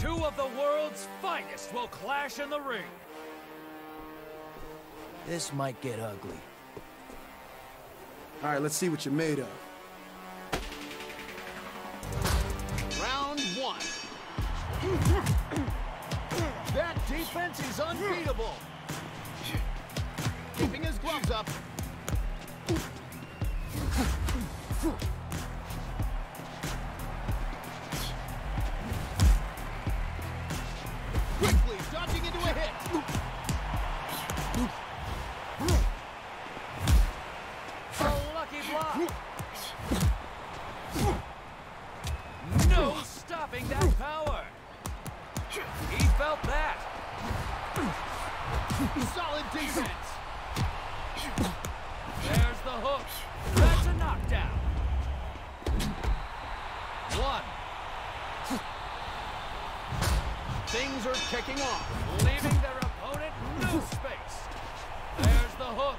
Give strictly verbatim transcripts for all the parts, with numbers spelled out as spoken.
Two of the world's finest will clash in the ring. This might get ugly. All right, let's see what you're made of. Round one. That defense is unbeatable. Keeping his gloves up. Quickly dodging into a hit. A lucky block. No stopping that power. He felt that. Solid defense. There's the hook. That's a knockdown. One. Things are kicking off. Leaving their opponent no space. There's the hook.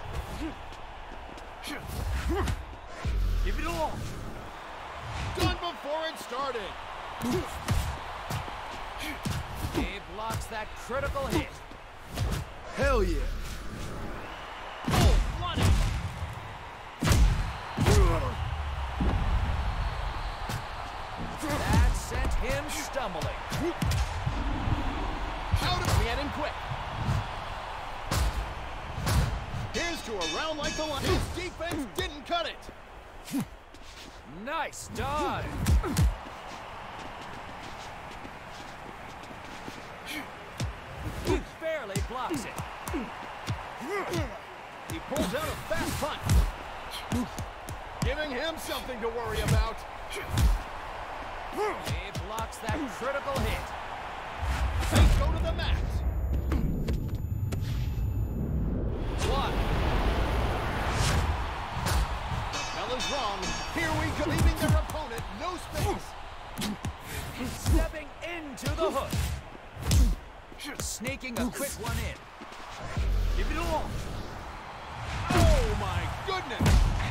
Give it along. Done before it started. He blocks that critical hit. Hell yeah. Oh, bloody. That sent him stumbling. Out of it and quick. Here's to a round like the last. His defense didn't cut it. Nice dive. He barely blocks it. He pulls out a fast punch. Giving him something to worry about. He blocks that critical hit. They go to the mat. One. The bell is rung. Here we go. Leaving their opponent no space. Stepping into the hook. Sneaking a quick one in. Give it along. Oh my goodness.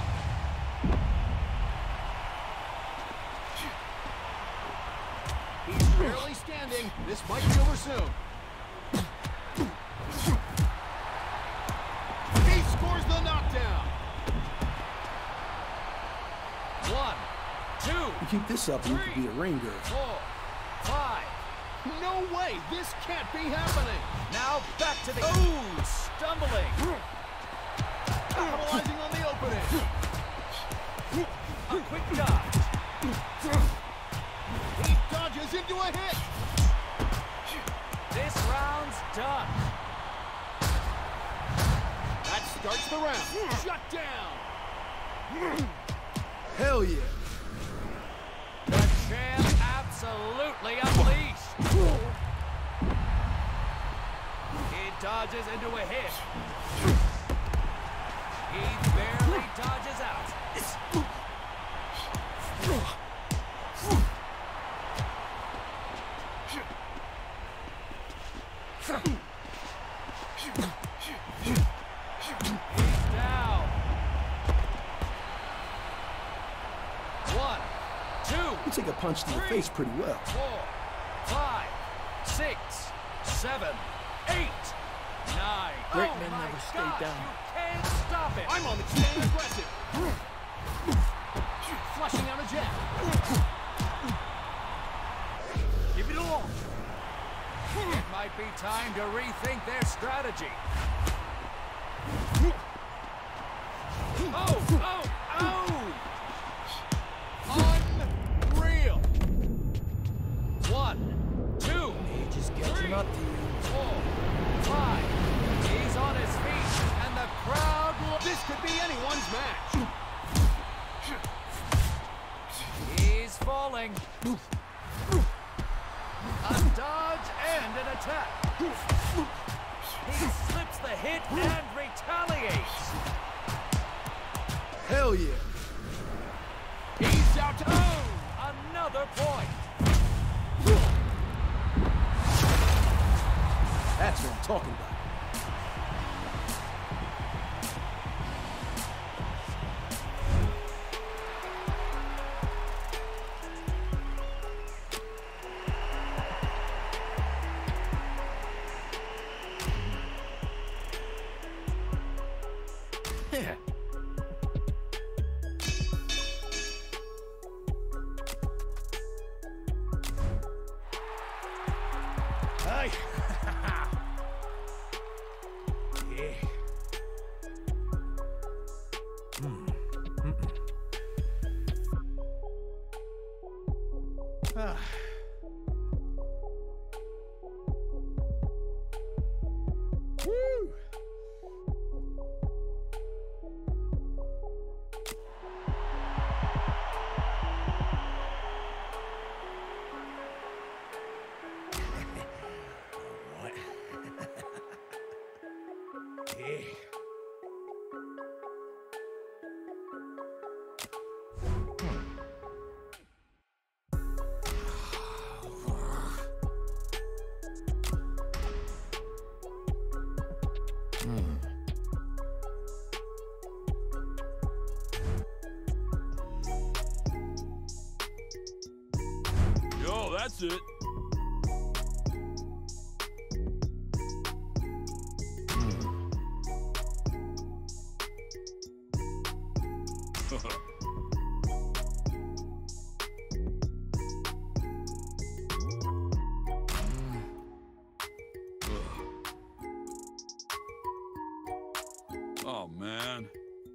He's barely standing. This might be over soon. He scores the knockdown. One, two, You keep this up, you could be a ring girl. four, five. No way. This can't be happening. Now back to the... Ooh, stumbling. Capitalizing on the opening. A quick dodge. He dodges into a hit. This round's done. That starts the round. Shut down. Hell yeah. The champ absolutely unleashed. He dodges into a hit. He barely dodges out. He's down. One, two, You take a punch to the face pretty well. four, five, six, seven, eight, nine. Great Oh men my never stay gosh, down. You can't stop it. I'm on the stand aggressive. Flushing out a jab. Give it along. It might be time to rethink their strategy. Oh, oh, oh! Unreal. One, two, He just gets three, up to you. four, five. He's on his feet, and the crowd will... This could be anyone's match. He's falling. A dodge and an attack. He slips the hit and retaliates. Hell yeah. He's out to... Oh, another point. That's what I'm talking about. Ah. Woo! What? Yeah. Yo, that's it. Oh, man.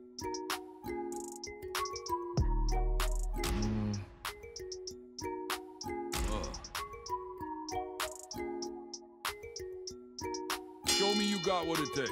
Show me you got what it takes.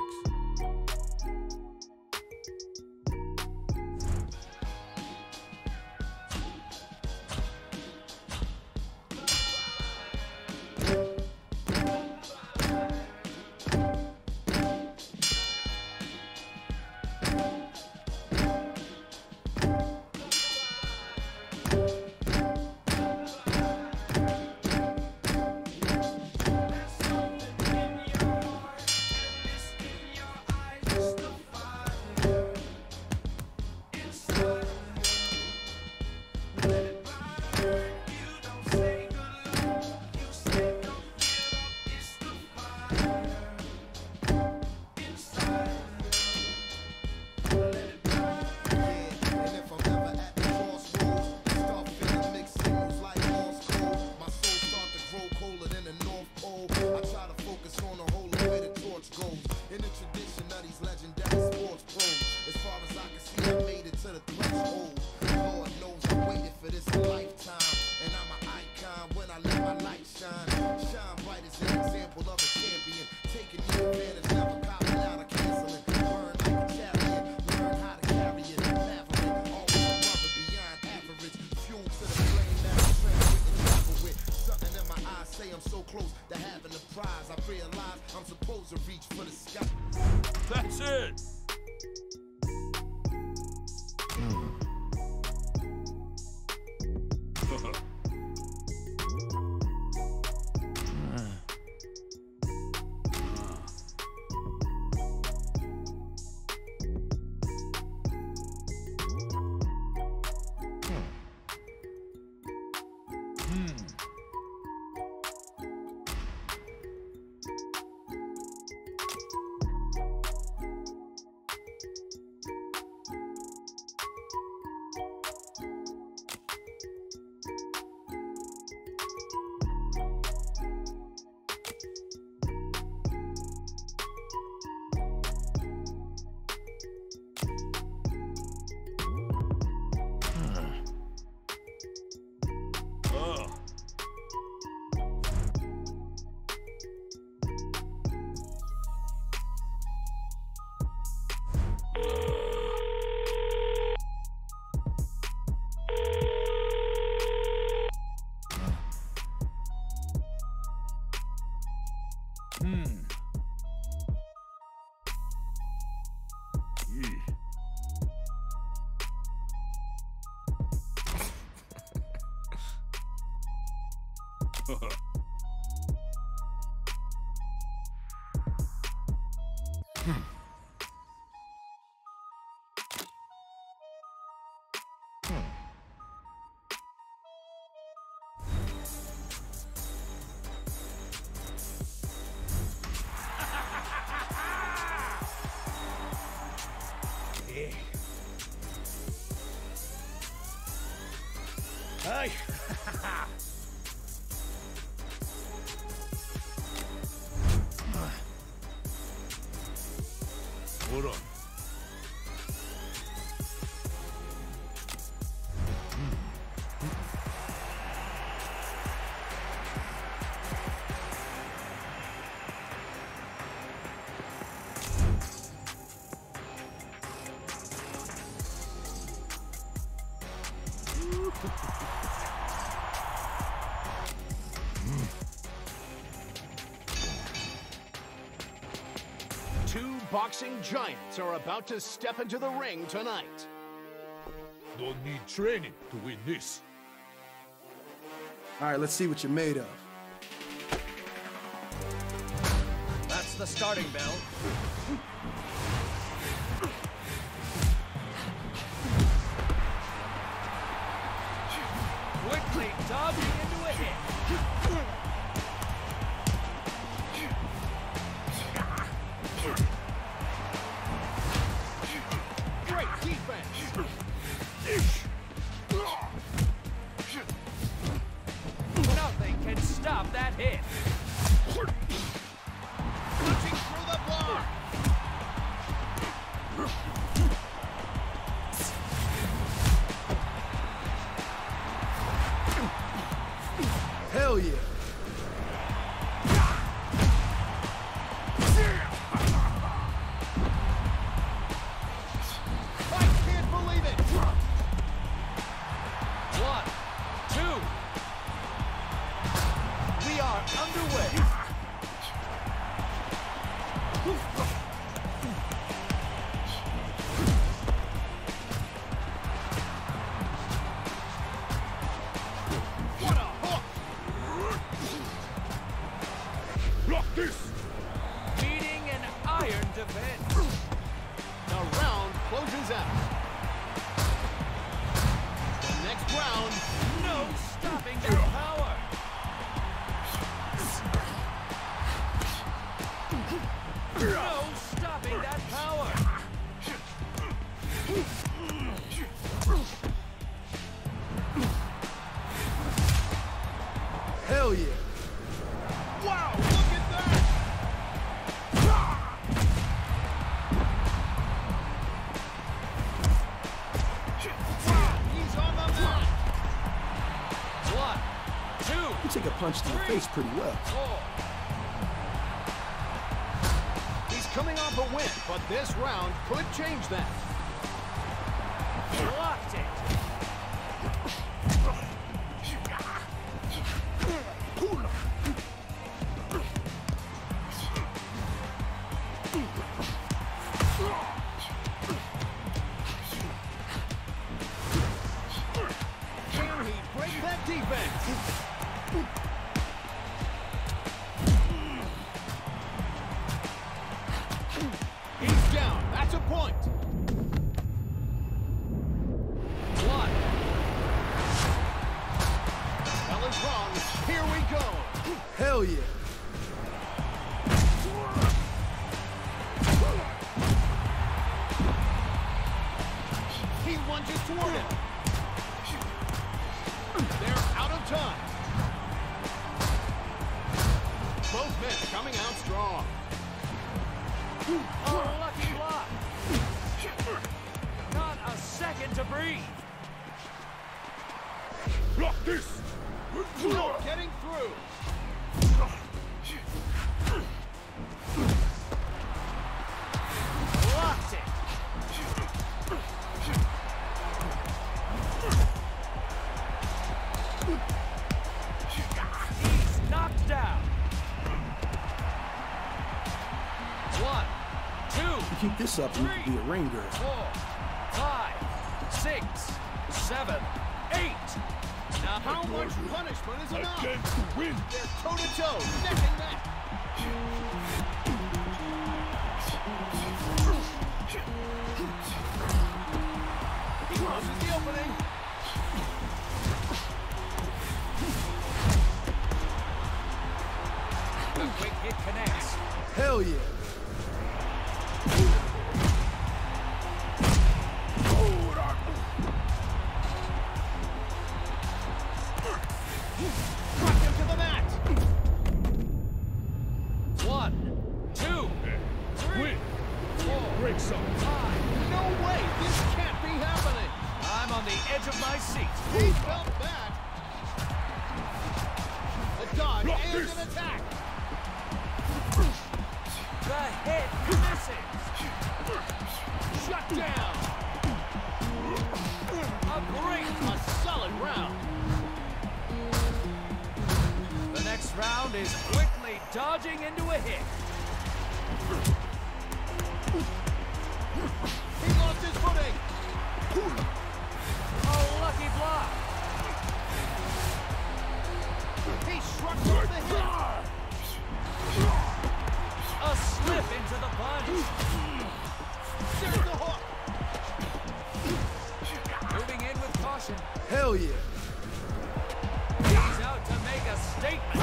That's it! Hey! Hold on. Two boxing giants are about to step into the ring tonight. Don't need training to win this. All right, let's see what you're made of. That's the starting bell. Quickly dodging into a hit. Great defense. Nothing can stop that hit. Punching through the block. Hell yeah. I can't believe it. One, two. We are underway. What a hook. Block this! Meeting an iron defense. The round closes out. The next round, No stopping their power. No stopping that power. Hell yeah. wow, look at that. He's on the mat. One, two, You take a punch to the face pretty well. four. He's coming off a win, but this round could change that. Blocked it. Can he break that defense? He's down. That's a point. One, Bell is wrong. Here we go. Hell yeah. He lunges toward him. They're out of time. Both men coming out strong. a lucky block. Not a second to breathe. Block this! Getting through. Blocked it. He's knocked down. One, two, You keep this up and you could be a ring girl. four, five, six, seven, eight. Now How much punishment is enough? Again to win! They're toe-to-toe, neck and neck. He closes the opening. The quick hit connects. Hell yeah. Dropped him to the mat. One, two, three, Win! four, Break some! five. No way, this can't be happening. I'm on the edge of my seat. He felt that. A dodge Block and this. an attack. The hit misses. Shut down. A great A solid round. is quickly dodging into a hit. He lost his footing. Oh, lucky block. He shrugged off the hit. A slip into the punch. There's the hook. Moving in with caution. Hell yeah. He's out to make a statement.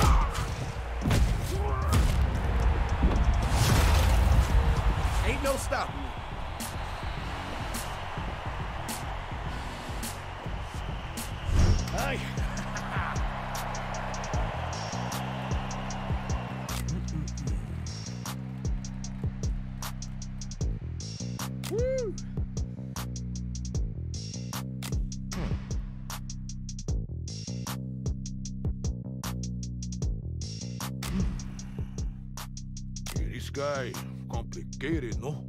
Ain't no stopping me. Hey. Woo. This guy complicated, no?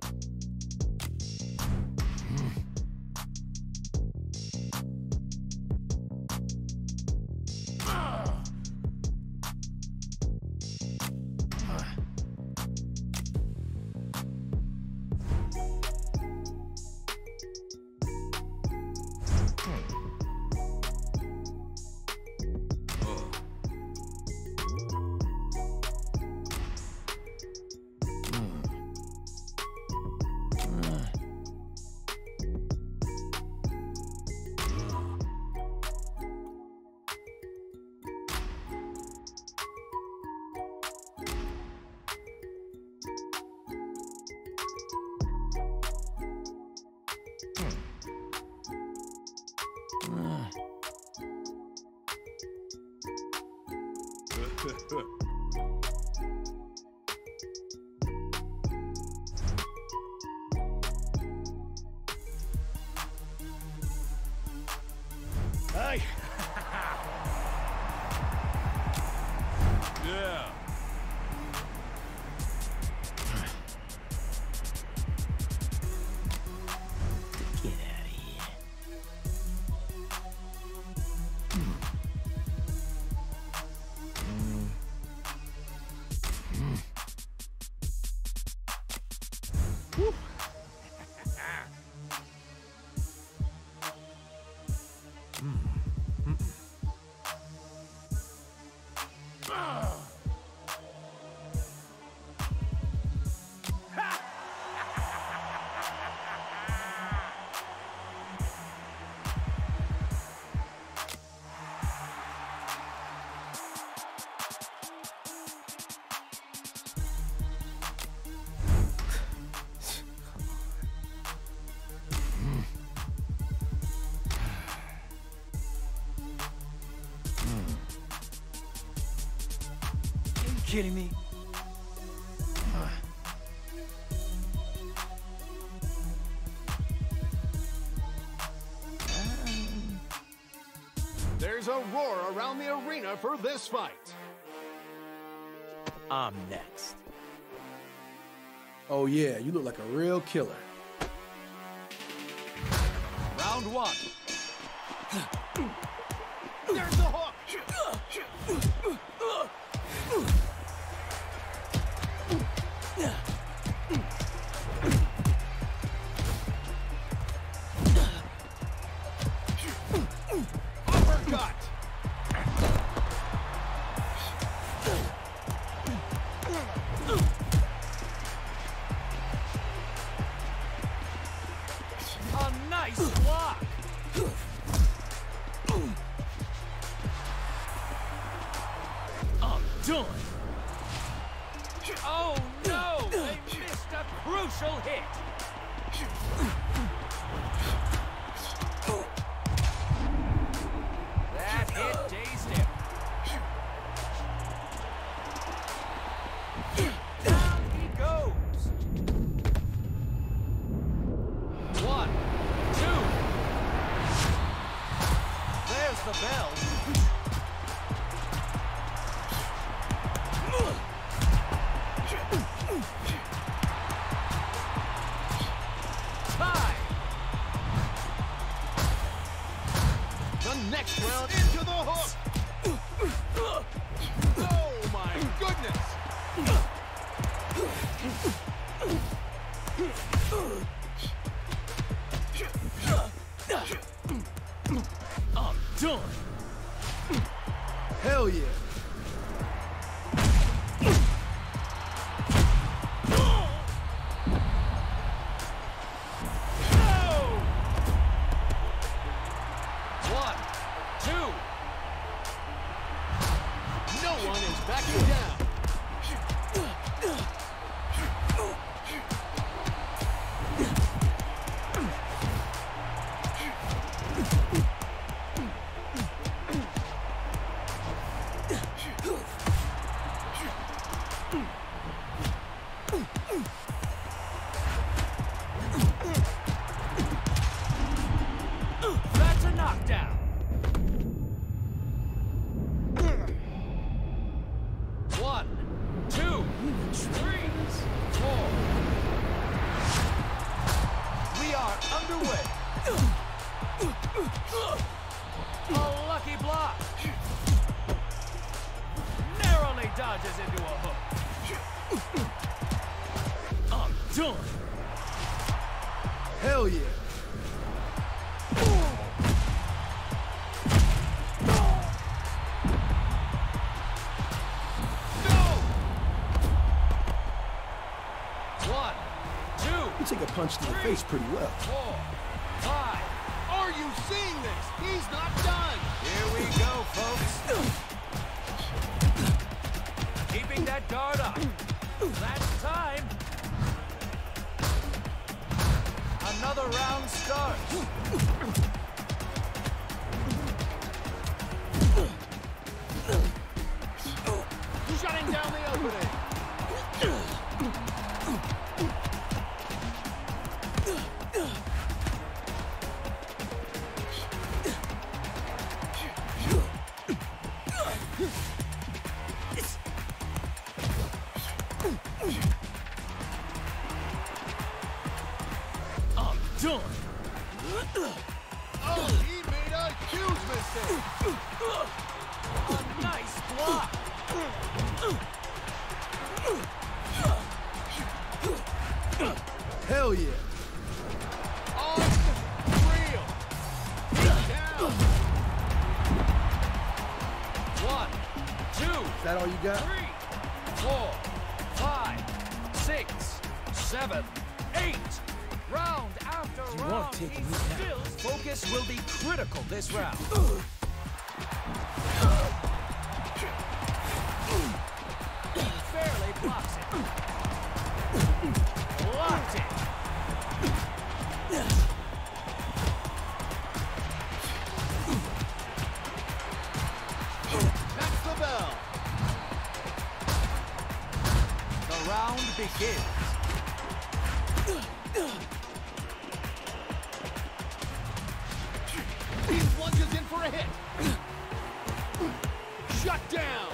Hey. Yeah. Get out of here. Kidding me? There's a roar around the arena for this fight. I'm next. Oh yeah, you look like a real killer. Round one. There's the hook. Uppercut. A nice block. I'm done. Oh no! They missed a crucial hit. That hit dazed him. Down he goes. One, two. There's the bell. Tie. The next round into the hook. Oh my goodness! I'm done. Hell yeah. One, two. No one is backing down. That's a knockdown. One, two, three, four. We are underway. A lucky block. Narrowly dodges into a hook. I'm done. Hell yeah. One, two, You take a punch to the face pretty well. four, five. Are you seeing this? He's not done. Here we go, folks. Keeping that guard up. That's time. Another round starts. Shutting down the opening. I'm done. Oh, he made a huge mistake. A nice block. Hell yeah. Unreal. Down. One, two, Is that all you got? three, four, five, six, seven, eight. Round after You round, are taking he me still focus will be critical this round. He barely blocks it. Locked it. That's the bell. The round begins. He plunges in for a hit. Shut down.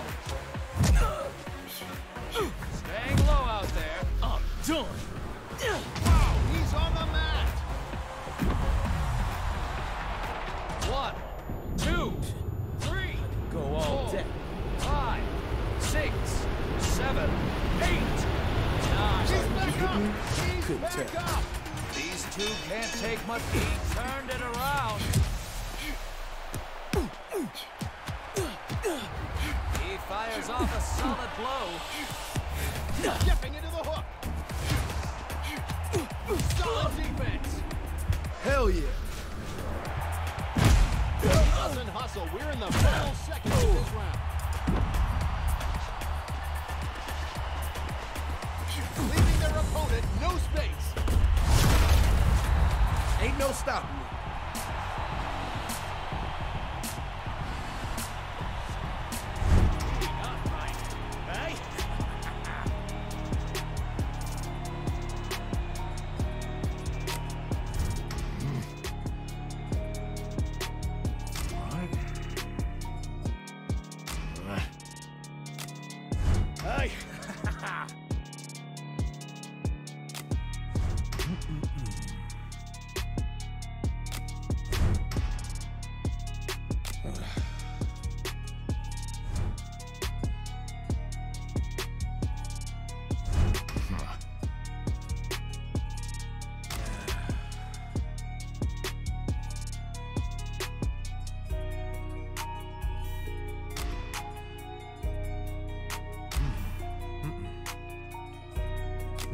Staying low out there. I'm done. Wow, he's on the mat. One, two, three, Go all four, day. five, six, seven, eight, nine. He's back up. He's Couldn't back tell. up. These two can't take much. He turned it around. He fires off a solid blow. Stepping into the hook. Solid defense. Hell yeah. He doesn't hustle. We're in the final seconds of this round. Leaving their opponent no space. Ain't no stopping me. Not right. Hey? Hey!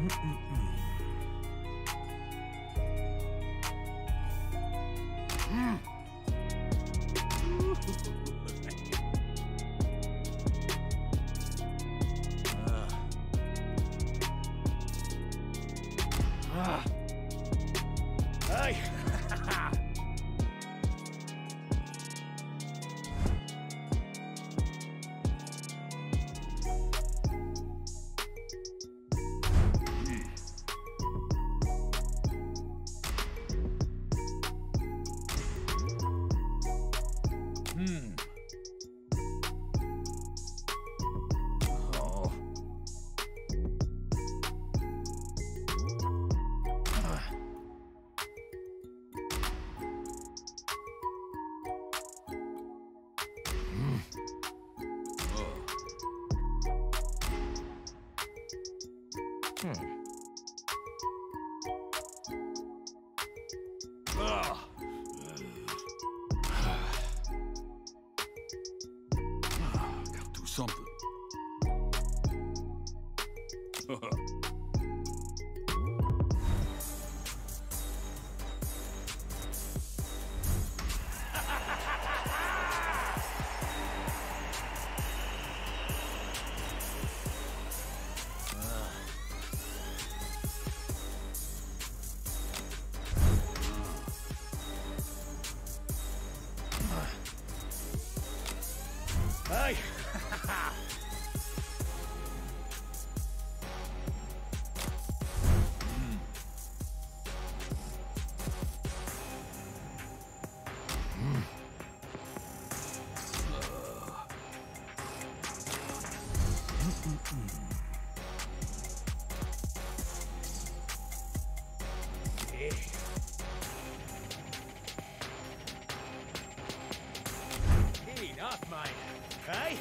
Something. Hey! Enough, mate. Hey?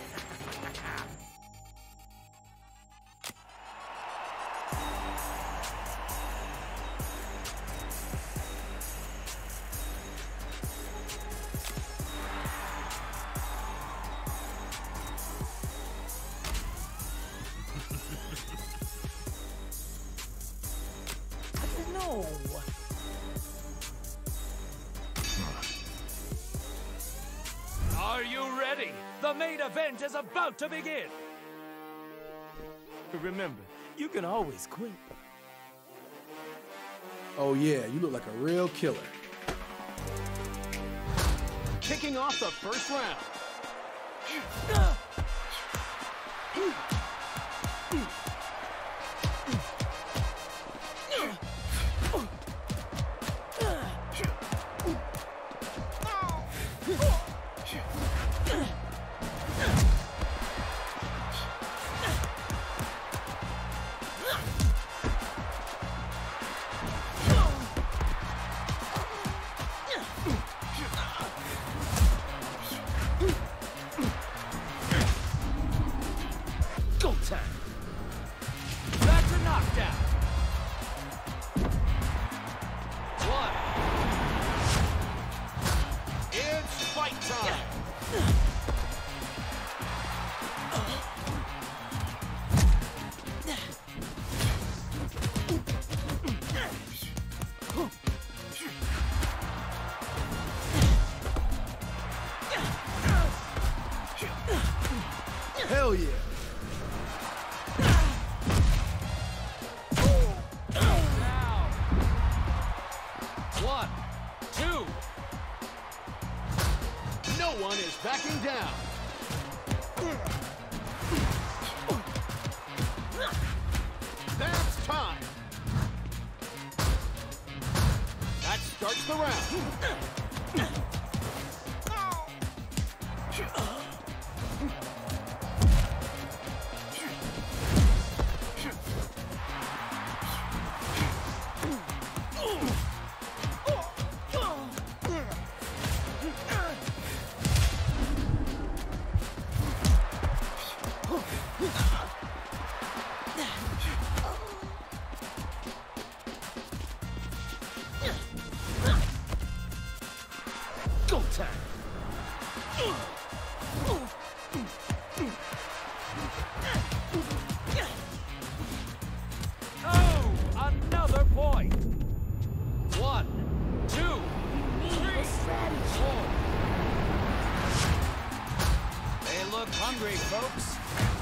No. Are you ready? The main event is about to begin. Remember, you can always quit. Oh yeah, you look like a real killer. Kicking off the first round. That's a knockdown. One. It's fight time. Hell yeah. Now. One, two. No one is backing down. That's time. That starts the round. Go time. Oh! hungry, folks.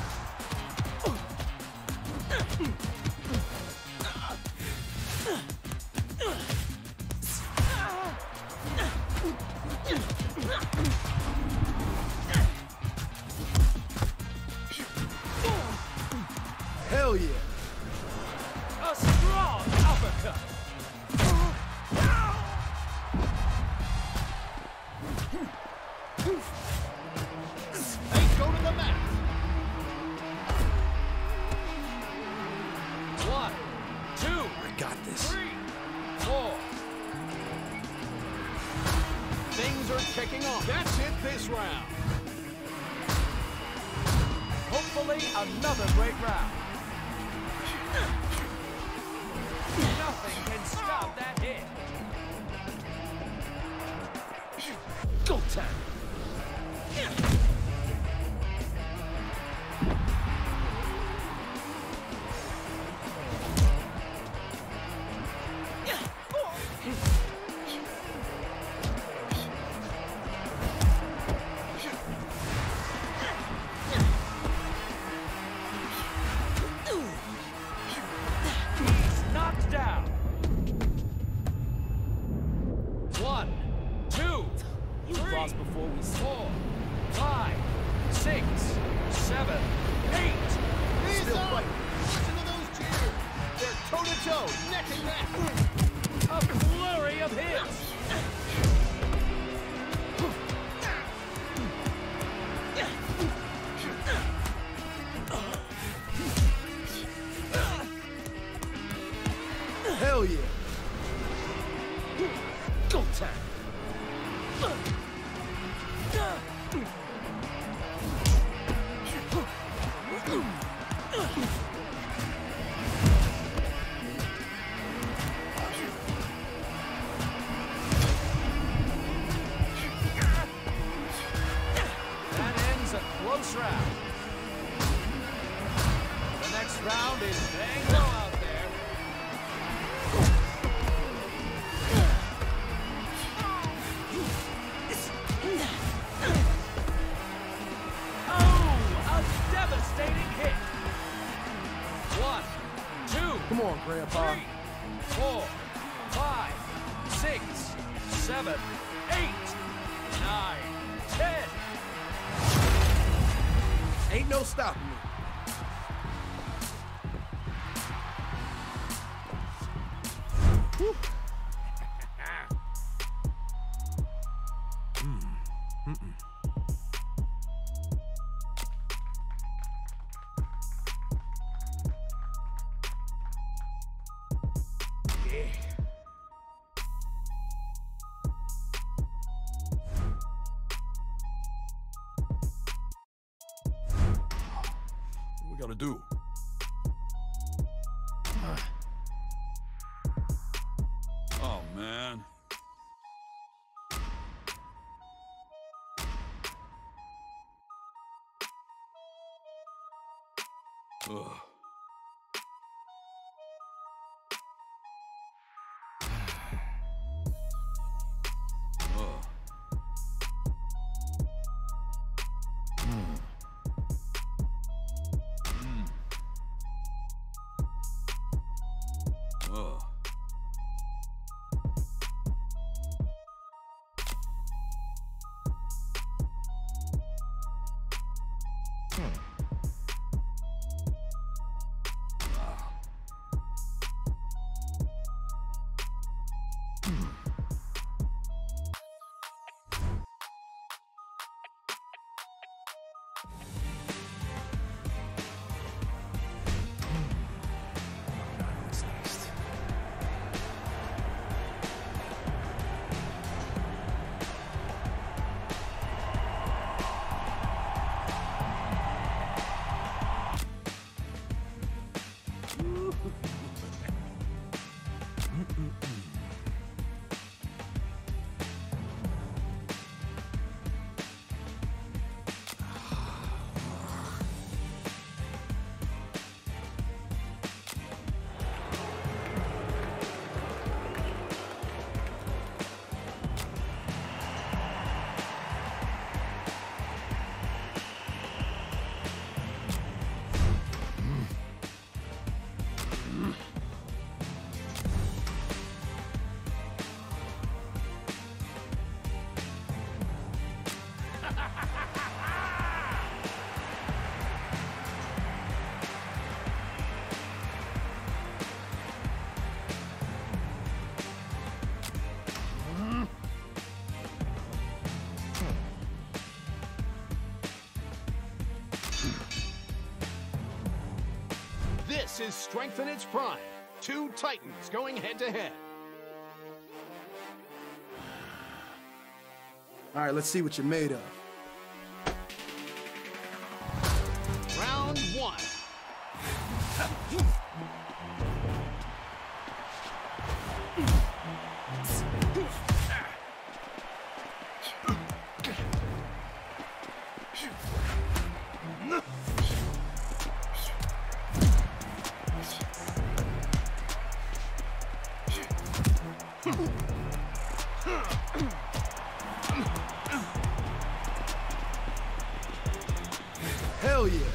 Hell yeah. A strong uppercut. They go to the mat. One, two, I got this. three, four. Things are kicking off. That's it this round. Hopefully another great round. Nothing can stop that hit. Go time. He's knocked down. One, two, three, Lost before we four, five, six, seven, eight. He's Still up. fighting. Listen to those cheers. They're toe-to-toe, neck and neck. A flurry of hits. Hell yeah. Go time. That ends a close round. The next round is dang low out there. Oh, a devastating hit. One, two, Come on, Grandpa. three, four, five, six, seven, eight, nine, ten. Ain't no stopping me. Whew. What we gotta do? Oh, man. Ugh. Ugh. Mm. Mm. Ugh. This is strength in its prime. Two titans going head-to-head. All right, let's see what you're made of. Round one. Hell yeah.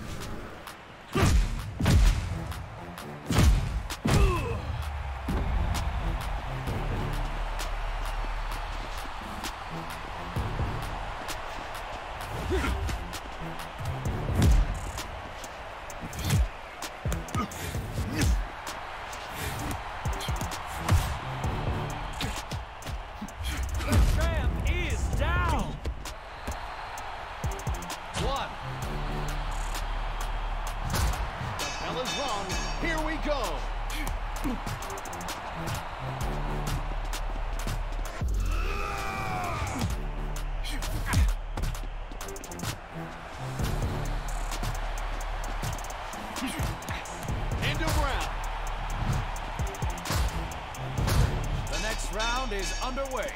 Round is underway.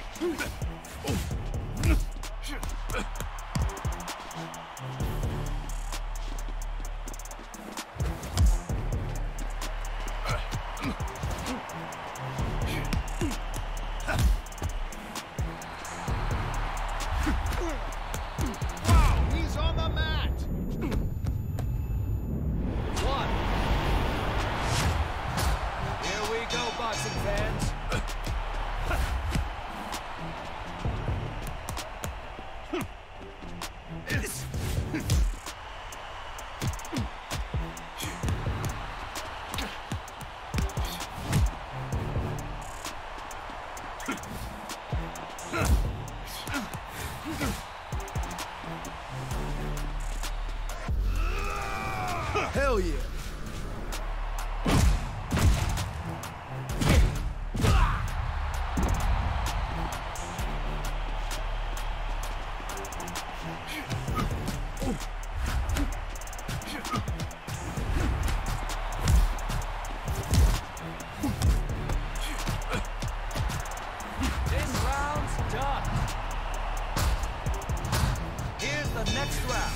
Wow, he's on the mat. One. Here we go, boxing fans. Hell yeah. This round's done. Here's the next round.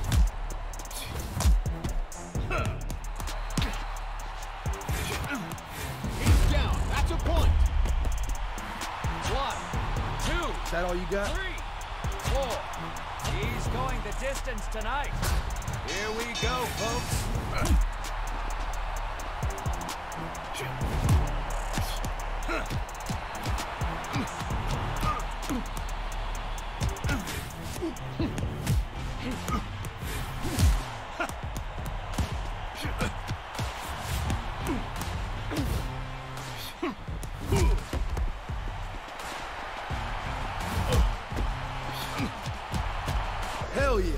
He's down. That's a point. One, two, Is that all you got? three, four. He's going the distance tonight. Here we go, folks. Hell yeah.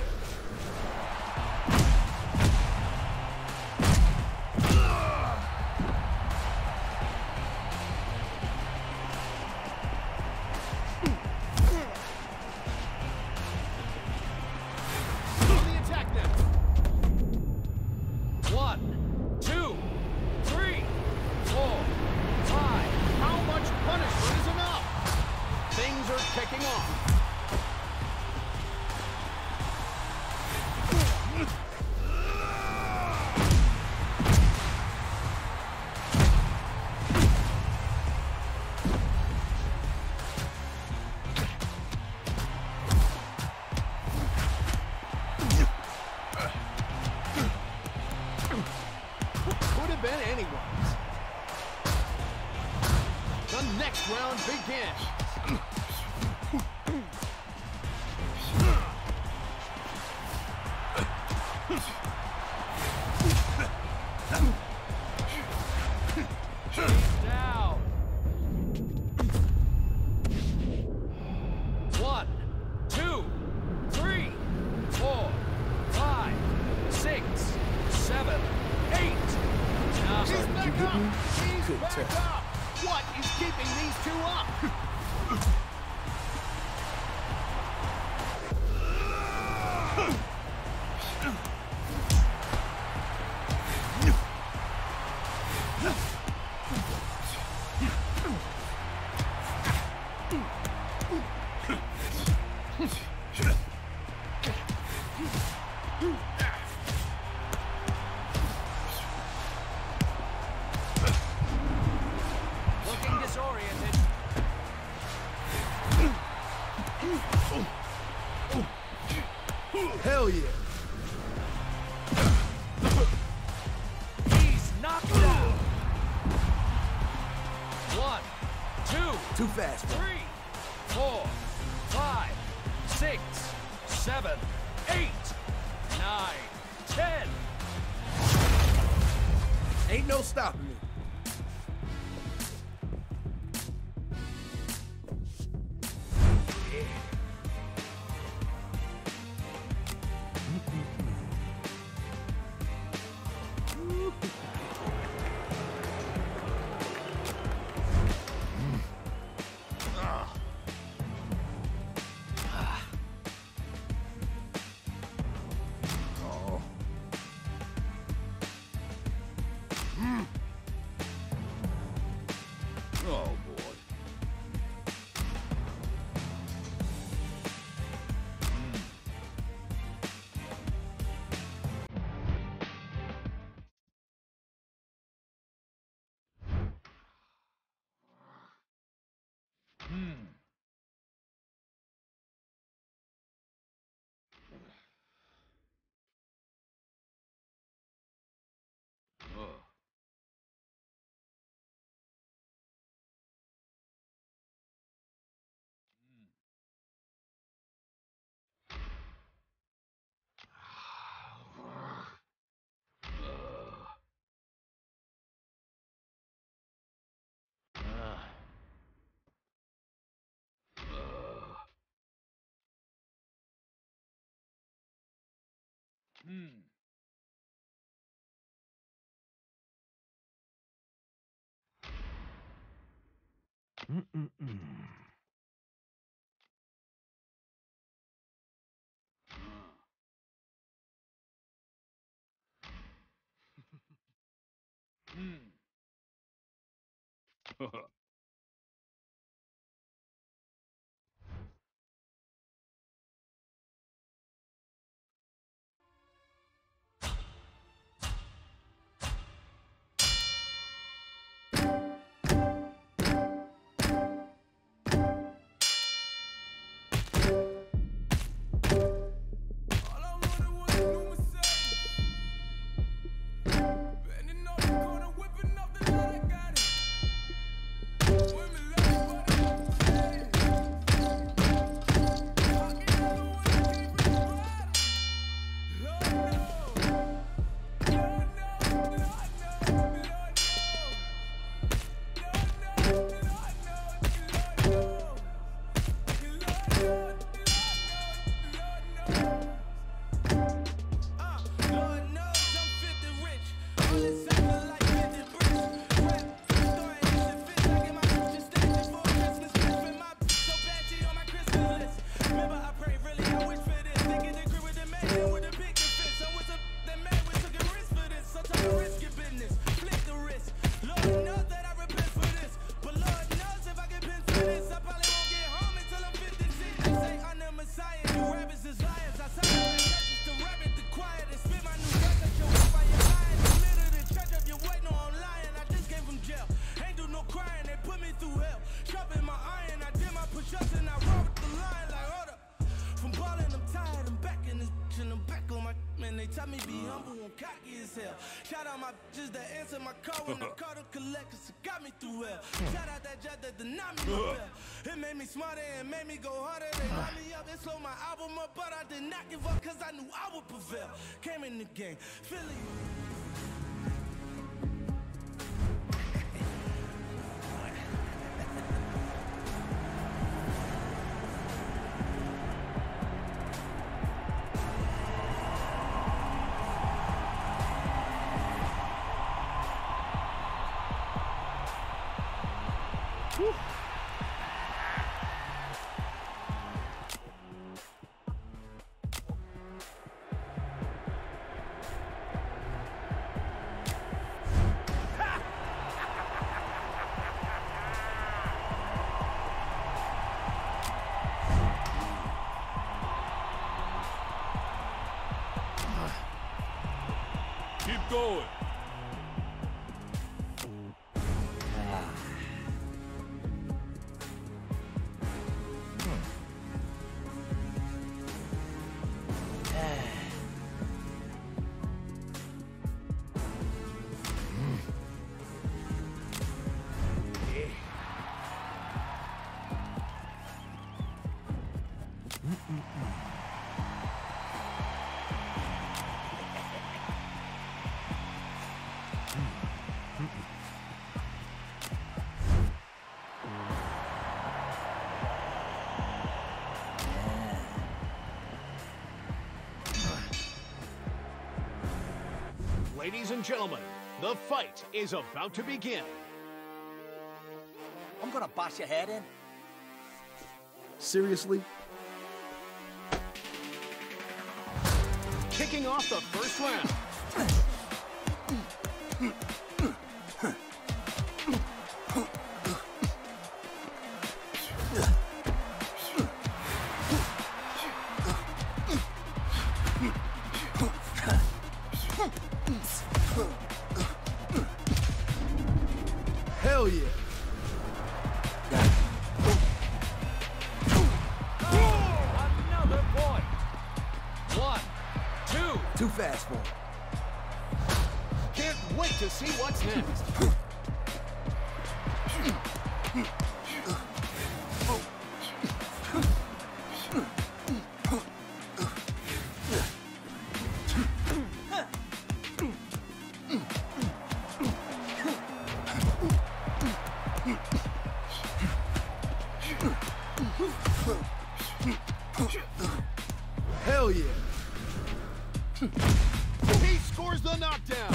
On the attack now. One, two, three, four, five. How much punishment is enough? Things are kicking off. Could have been anyone's. The next round begins. He's down. One, two, three, four, five, six, seven, eight. back up! He's Good back tap. up! What is keeping these two up? Looking disoriented. Hell yeah. He's knocked down. One, two, Too fast. bro. three, four, five, six, seven, eight, nine, ten. Ain't no stopping me. Oh boy. Hmm. Oh. Hmm. Hmm. Tell me be humble and cocky as hell. Shout out my bitches that answer my call when I call them collectors. It got me through hell. Shout out that jet that denied me no bell. It made me smarter and made me go harder. They locked me up and slowed my album up, but I did not give up cause I knew I would prevail. Came in the game, Philly. going? Ladies and gentlemen, the fight is about to begin. I'm gonna bash your head in. Seriously? Kicking off the first round. Hell yeah. Oh, another point. One, two. Too fast for him. Can't wait to see what's next. Hell yeah. He scores the knockdown.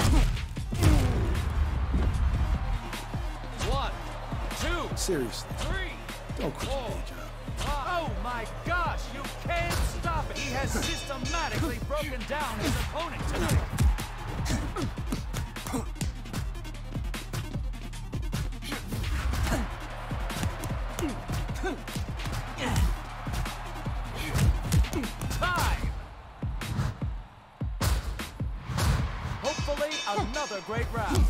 One, two, Seriously. three, Don't quit your four. day job. Oh my gosh, you can't stop it. He has systematically broken down his opponent tonight. Time. Hopefully, another great round.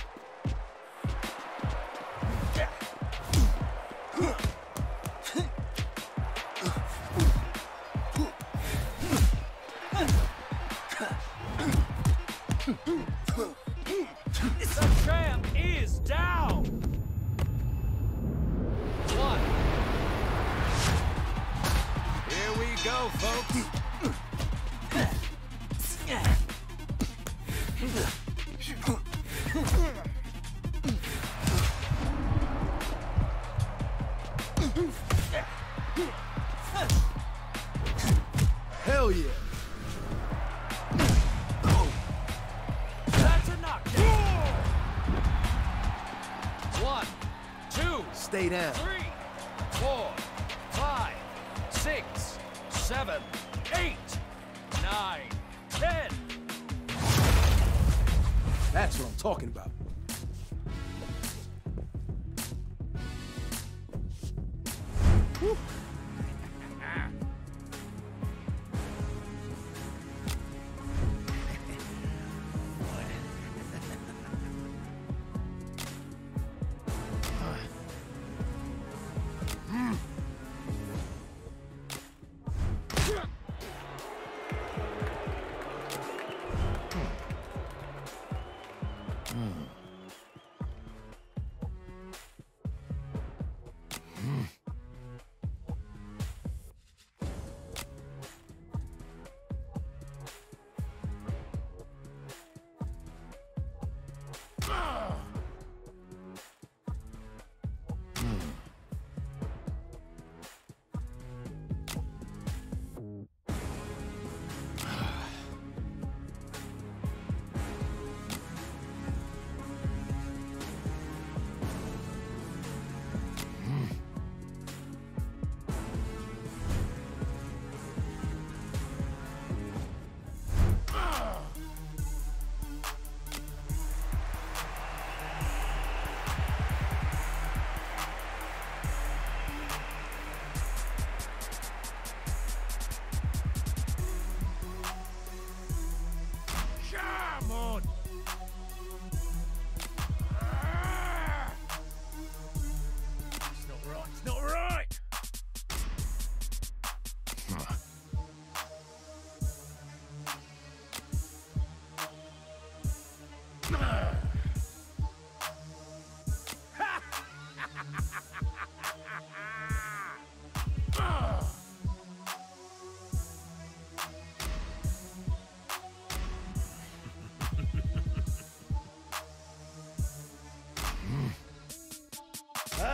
The champ is down. One. Here we go, folks. Hell yeah. That's a knockdown. One, two, Stay down. three, four, five, six, seven, eight, nine, ten. That's what I'm talking about. Whew.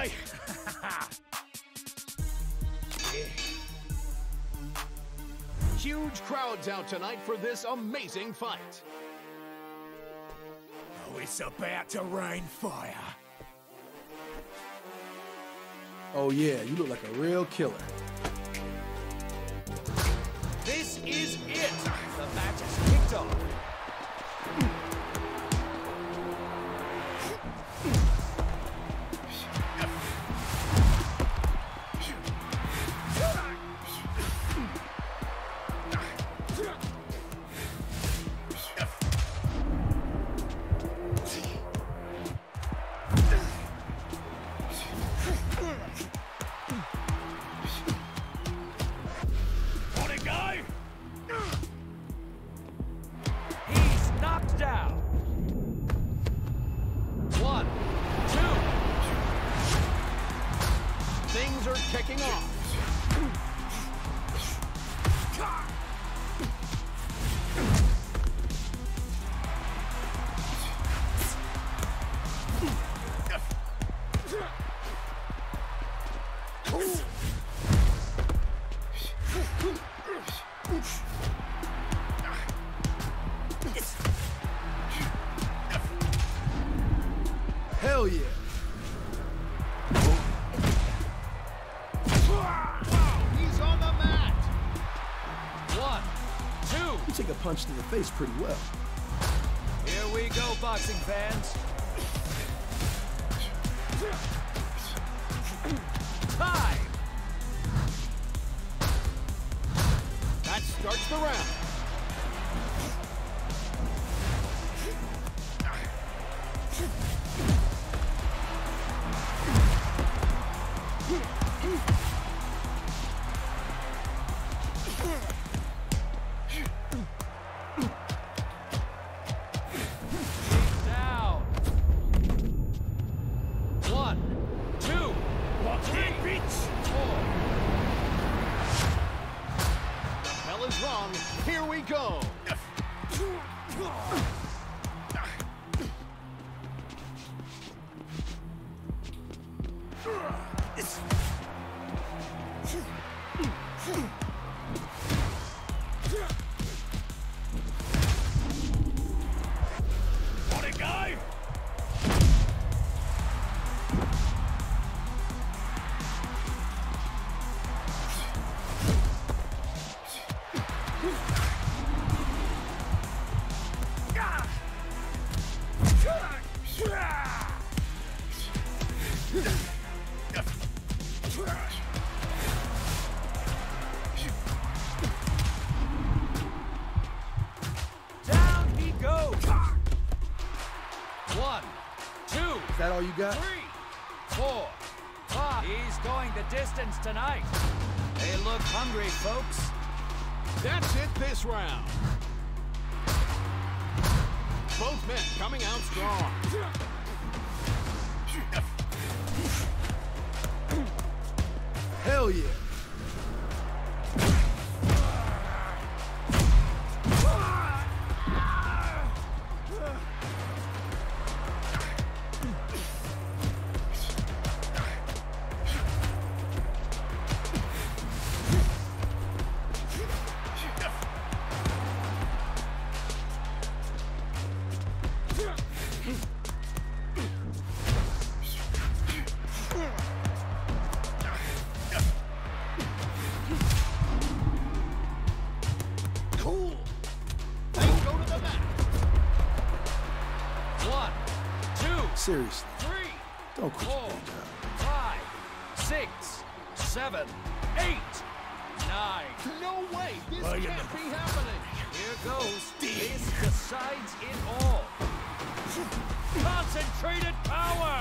guy. Huge crowds out tonight for this amazing fight. Oh, it's about to rain fire. Oh yeah, you look like a real killer. This is it. The match is kicked off. Kicking off. Hell yeah. Take a punch to the face pretty well. Here we go, boxing fans. Time! That starts the round. Wrong. Here we go. What a guy! Down he goes. One, two, Is that all you got? three, four, five. He's going the distance tonight. They look hungry, folks. That's it this round. Both men coming out strong. Hell yeah. Seriously. Three, Don't quit four, your day job. five, six, seven, eight, nine. No way! This Well, you can't know. be happening! Here goes. This decides it all. Concentrated power.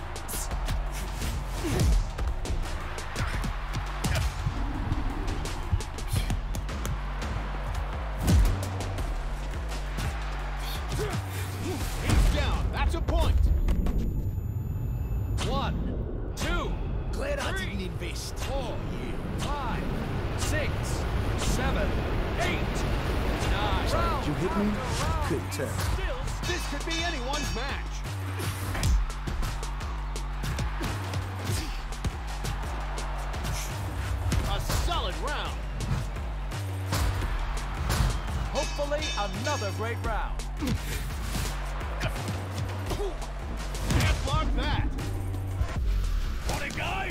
He's down. That's a point. One, two, Glad I three, didn't invest. four, five, six, seven, eight, nine. Sorry, did you hit me? Round after Couldn't round. tell. Still This could be anyone's match. good round. Hopefully, another great round. Can't block that. Want a guy?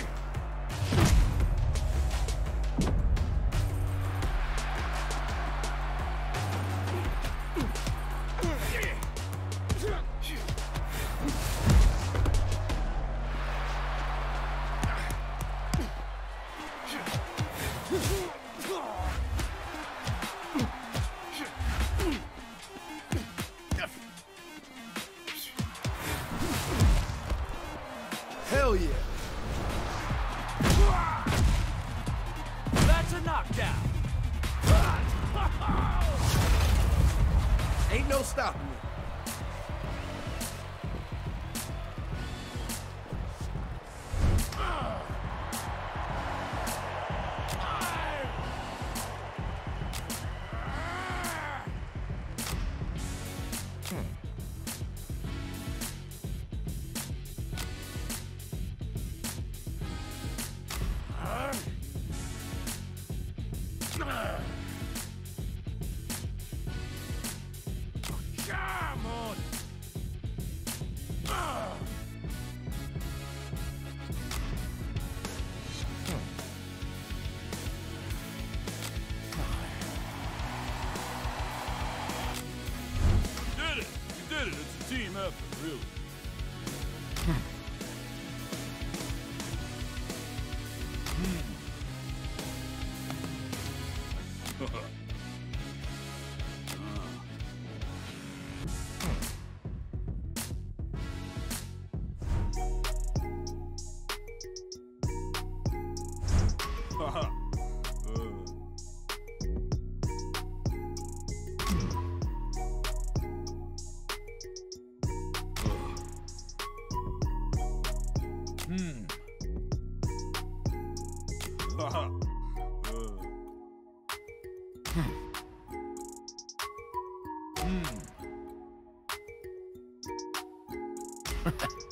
Hell yeah. That's a knockdown. Ain't no stopping me. Come on! You did it! You did it! It's a team effort, really. Haha. Hmm. Haha. Hmm.